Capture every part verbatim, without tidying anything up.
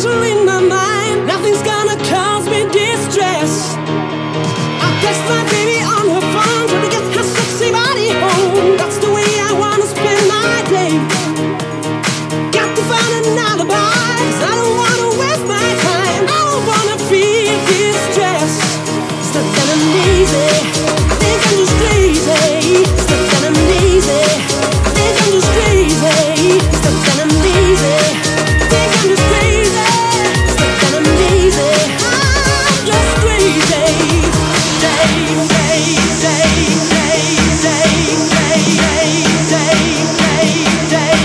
special in my mind. Nothing's gonna cause me distress. I text my baby on her phone, trying to get her sexy body home. That's the way I wanna spend my day. Got to find an alibi, 'cause I don't wanna waste my time. I don't wanna feel distress. It's not that I'm easy, I think I'm just crazy. It's not that I'm easy, I think I'm just crazy. It's not that I'm easy, I think I'm just crazy. It's not that I'm easy, I'm just crazy. Day, day, day, day, day, day, day, day, day,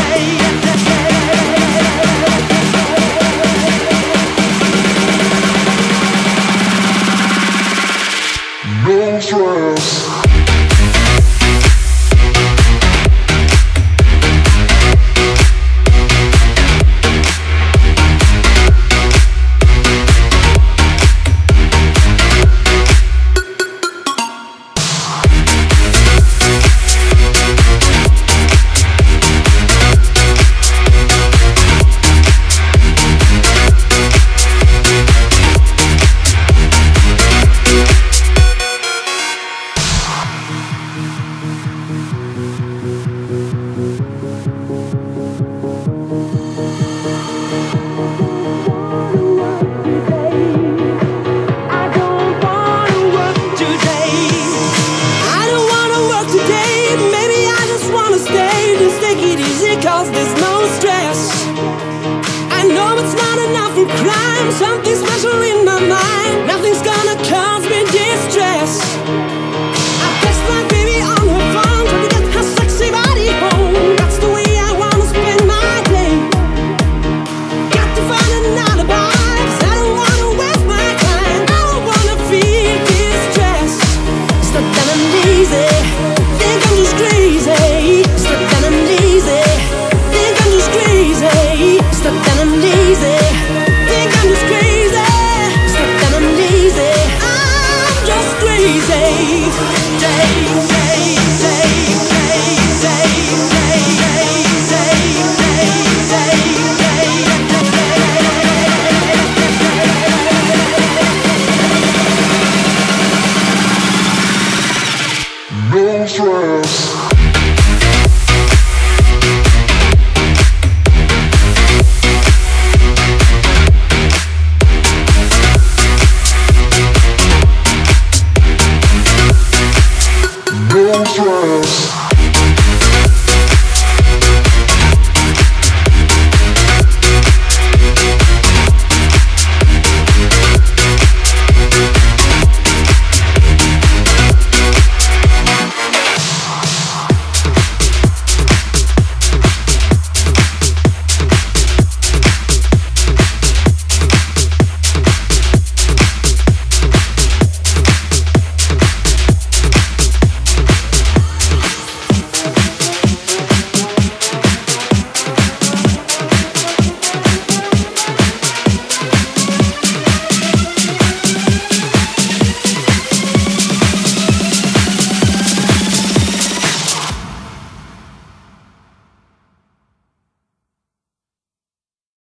No stress. Cause there's no stress. I know it's not enough for crime. Something special in my mind. Nothing's gonna cause me distress. I text my baby on her phone, trying to get her sexy body home. That's the way I wanna spend my day. Got to find an alibi, 'cause I don't wanna waste my time. I don't wanna feel distress. It's not that I'm easy, think I'm just crazy. It's not that I'm easy, it's not that I'm lazy, think I'm just crazy. It's not that I'm lazy, I'm just crazy. Day, day, day, day, day, day, day, day, day, day. No stress.